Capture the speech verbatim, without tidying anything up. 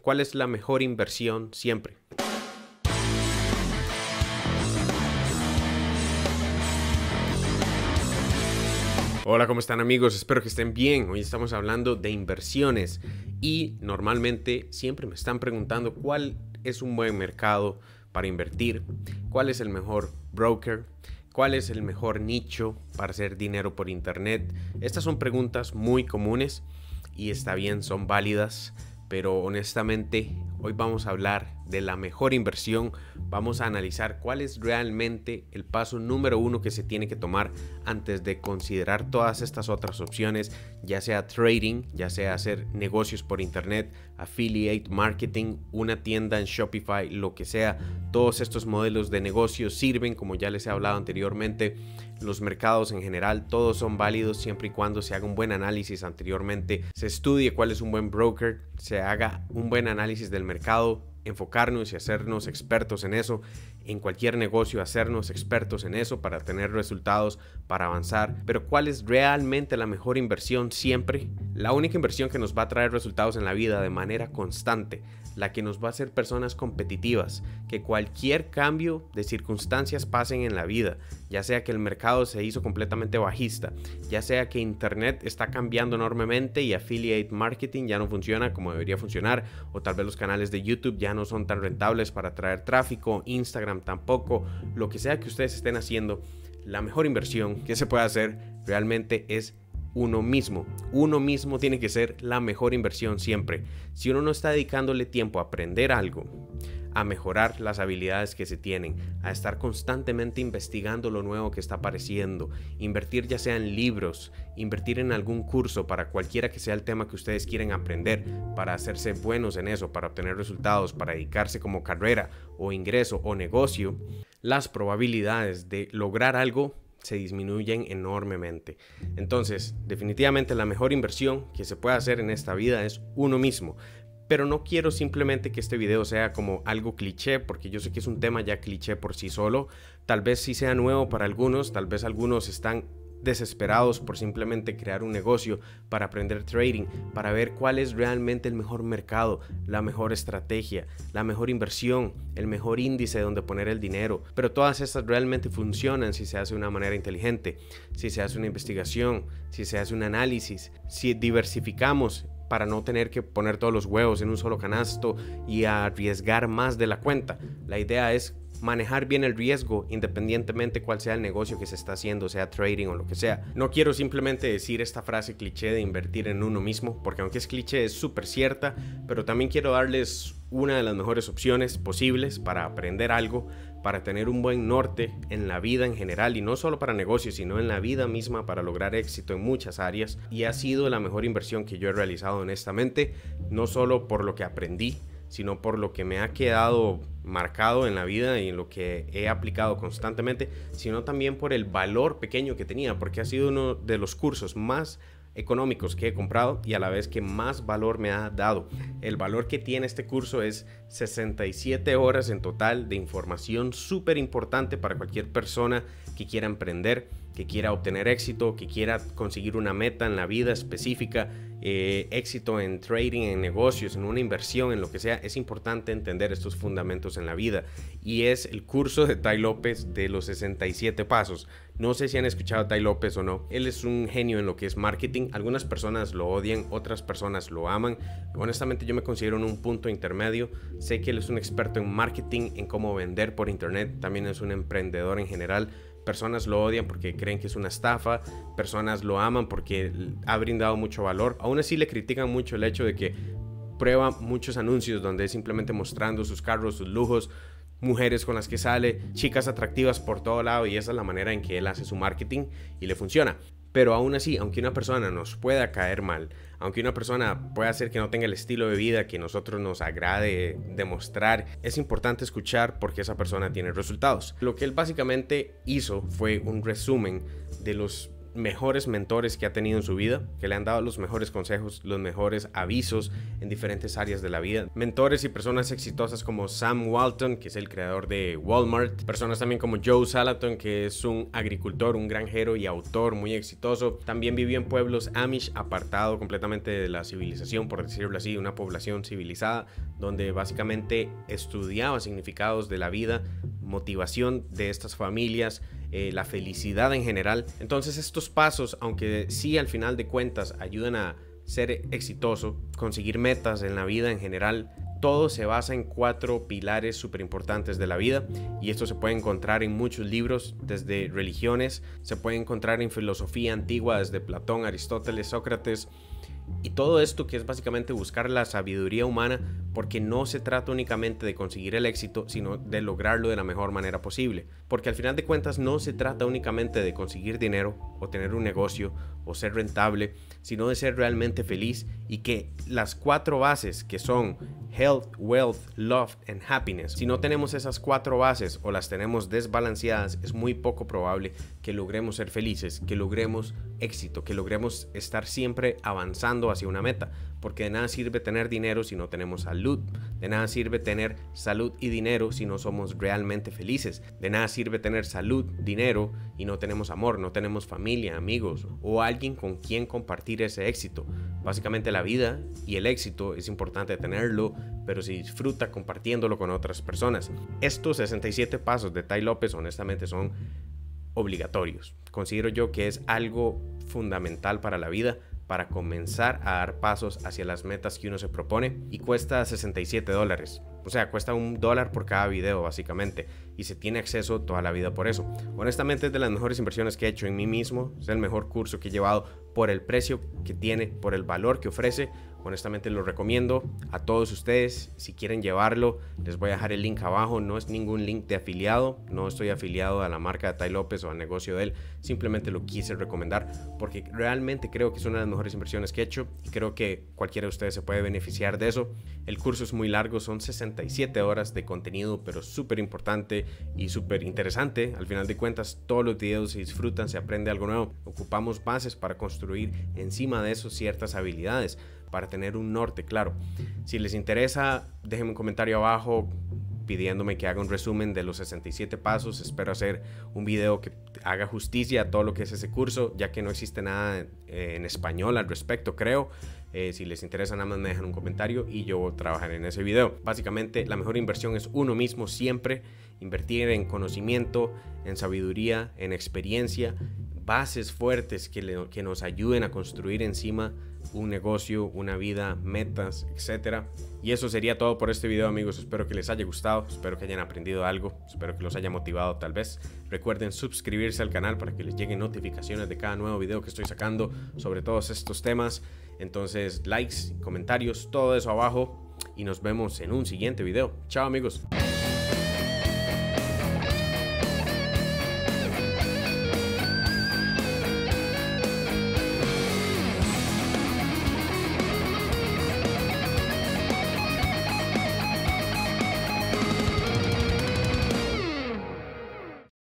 ¿Cuál es la mejor inversión siempre? Hola, ¿cómo están amigos? Espero que estén bien. Hoy estamos hablando de inversiones y normalmente siempre me están preguntando cuál es un buen mercado para invertir, cuál es el mejor broker, cuál es el mejor nicho para hacer dinero por internet. Estas son preguntas muy comunes y está bien, son válidas, pero honestamente hoy vamos a hablar de la mejor inversión. Vamos a analizar cuál es realmente el paso número uno que se tiene que tomar antes de considerar todas estas otras opciones, ya sea trading, ya sea hacer negocios por internet, affiliate marketing, una tienda en Shopify, lo que sea. Todos estos modelos de negocio sirven, como ya les he hablado anteriormente. Los mercados en general, todos son válidos siempre y cuando se haga un buen análisis anteriormente, se estudie cuál es un buen broker, se haga un buen análisis del mercado, enfocarnos y hacernos expertos en eso, en cualquier negocio hacernos expertos en eso para tener resultados, para avanzar. Pero ¿cuál es realmente la mejor inversión siempre? La única inversión que nos va a traer resultados en la vida de manera constante, la que nos va a hacer personas competitivas, que cualquier cambio de circunstancias pasen en la vida, ya sea que el mercado se hizo completamente bajista, ya sea que internet está cambiando enormemente y affiliate marketing ya no funciona como debería funcionar, o tal vez los canales de YouTube ya no son tan rentables para traer tráfico, Instagram tampoco, lo que sea que ustedes estén haciendo, la mejor inversión que se puede hacer realmente es uno mismo. Uno mismo tiene que ser la mejor inversión siempre. Si uno no está dedicándole tiempo a aprender algo, a mejorar las habilidades que se tienen, a estar constantemente investigando lo nuevo que está apareciendo, invertir ya sea en libros, invertir en algún curso para cualquiera que sea el tema que ustedes quieren aprender, para hacerse buenos en eso, para obtener resultados, para dedicarse como carrera o ingreso o negocio, las probabilidades de lograr algo se disminuyen enormemente. Entonces, definitivamente la mejor inversión que se puede hacer en esta vida es uno mismo. Pero no quiero simplemente que este video sea como algo cliché, porque yo sé que es un tema ya cliché por sí solo. Tal vez sí sea nuevo para algunos, tal vez algunos están desesperados por simplemente crear un negocio, para aprender trading, para ver cuál es realmente el mejor mercado, la mejor estrategia, la mejor inversión, el mejor índice donde poner el dinero. Pero todas estas realmente funcionan si se hace de una manera inteligente, si se hace una investigación, si se hace un análisis, si diversificamos para no tener que poner todos los huevos en un solo canasto y arriesgar más de la cuenta. La idea es manejar bien el riesgo independientemente cuál sea el negocio que se está haciendo, sea trading o lo que sea. No quiero simplemente decir esta frase cliché de invertir en uno mismo, porque aunque es cliché es súper cierta, pero también quiero darles una de las mejores opciones posibles para aprender algo, para tener un buen norte en la vida en general, y no solo para negocios, sino en la vida misma, para lograr éxito en muchas áreas. Y ha sido la mejor inversión que yo he realizado honestamente, no solo por lo que aprendí, sino por lo que me ha quedado marcado en la vida y en lo que he aplicado constantemente, sino también por el valor pequeño que tenía, porque ha sido uno de los cursos más económicos que he comprado y a la vez que más valor me ha dado. El valor que tiene este curso es sesenta y siete horas en total de información súper importante para cualquier persona que quiera emprender, que quiera obtener éxito, que quiera conseguir una meta en la vida específica, eh, éxito en trading, en negocios, en una inversión, en lo que sea. Es importante entender estos fundamentos en la vida, y es el curso de Tai López de los sesenta y siete pasos. No sé si han escuchado a Tai López o no. Él es un genio en lo que es marketing. Algunas personas lo odian, otras personas lo aman. Honestamente yo me considero en un punto intermedio. Sé que él es un experto en marketing, en cómo vender por internet. También es un emprendedor en general. Personas lo odian porque creen que es una estafa, personas lo aman porque ha brindado mucho valor. Aún así le critican mucho el hecho de que prueba muchos anuncios donde es simplemente mostrando sus carros, sus lujos, mujeres con las que sale, chicas atractivas por todo lado, y esa es la manera en que él hace su marketing y le funciona. Pero aún así, aunque una persona nos pueda caer mal, aunque una persona pueda hacer que no tenga el estilo de vida que nosotros nos agrade demostrar, es importante escuchar porque esa persona tiene resultados. Lo que él básicamente hizo fue un resumen de los mejores mentores que ha tenido en su vida, que le han dado los mejores consejos, los mejores avisos en diferentes áreas de la vida. Mentores y personas exitosas como Sam Walton, que es el creador de Walmart. Personas también como Joe Salatin, que es un agricultor, un granjero y autor muy exitoso. También vivió en pueblos Amish, apartado completamente de la civilización, por decirlo así, una población civilizada, donde básicamente estudiaba significados de la vida, motivación de estas familias, eh, la felicidad en general. Entonces estos pasos, aunque sí al final de cuentas ayudan a ser exitoso, conseguir metas en la vida en general, todo se basa en cuatro pilares súper importantes de la vida, y esto se puede encontrar en muchos libros, desde religiones, se puede encontrar en filosofía antigua, desde Platón, Aristóteles, Sócrates. Y todo esto, que es básicamente buscar la sabiduría humana, porque no se trata únicamente de conseguir el éxito, sino de lograrlo de la mejor manera posible. Porque al final de cuentas no se trata únicamente de conseguir dinero o tener un negocio o ser rentable, sino de ser realmente feliz, y que las cuatro bases, que son health, wealth, love and happiness, si no tenemos esas cuatro bases o las tenemos desbalanceadas, es muy poco probable que logremos ser felices, que logremos éxito, que logremos estar siempre avanzando hacia una meta. Porque de nada sirve tener dinero si no tenemos salud, de nada sirve tener salud y dinero si no somos realmente felices, de nada sirve tener salud, dinero y no tenemos amor, no tenemos familia, amigos o alguien con quien compartir ese éxito. Básicamente la vida y el éxito es importante tenerlo, pero se disfruta compartiéndolo con otras personas. Estos sesenta y siete pasos de Tai López honestamente son obligatorios. Considero yo que es algo fundamental para la vida, para comenzar a dar pasos hacia las metas que uno se propone, y cuesta sesenta y siete dólares. O sea, cuesta un dólar por cada video básicamente, y se tiene acceso toda la vida por eso. Honestamente es de las mejores inversiones que he hecho en mí mismo, es el mejor curso que he llevado por el precio que tiene, por el valor que ofrece. Honestamente lo recomiendo a todos ustedes. Si quieren llevarlo, les voy a dejar el link abajo. No es ningún link de afiliado, no estoy afiliado a la marca de Tai López o al negocio de él, simplemente lo quise recomendar porque realmente creo que es una de las mejores inversiones que he hecho, y creo que cualquiera de ustedes se puede beneficiar de eso. El curso es muy largo, son sesenta y siete horas de contenido, pero súper importante y súper interesante. Al final de cuentas, todos los videos se disfrutan, se aprende algo nuevo. Ocupamos bases para construir encima de eso ciertas habilidades, para tener un norte claro. Si les interesa, déjenme un comentario abajo pidiéndome que haga un resumen de los sesenta y siete pasos. Espero hacer un video que haga justicia a todo lo que es ese curso, ya que no existe nada en español al respecto, creo. Eh, si les interesa, nada más me dejan un comentario y yo trabajaré en ese video. Básicamente, la mejor inversión es uno mismo siempre. Invertir en conocimiento, en sabiduría, en experiencia, bases fuertes que, le, que nos ayuden a construir encima un negocio, una vida, metas, etcétera. Y eso sería todo por este video, amigos. Espero que les haya gustado, espero que hayan aprendido algo, espero que los haya motivado tal vez. Recuerden suscribirse al canal para que les lleguen notificaciones de cada nuevo video que estoy sacando sobre todos estos temas. Entonces, likes, comentarios, todo eso abajo, y nos vemos en un siguiente video. Chao, amigos.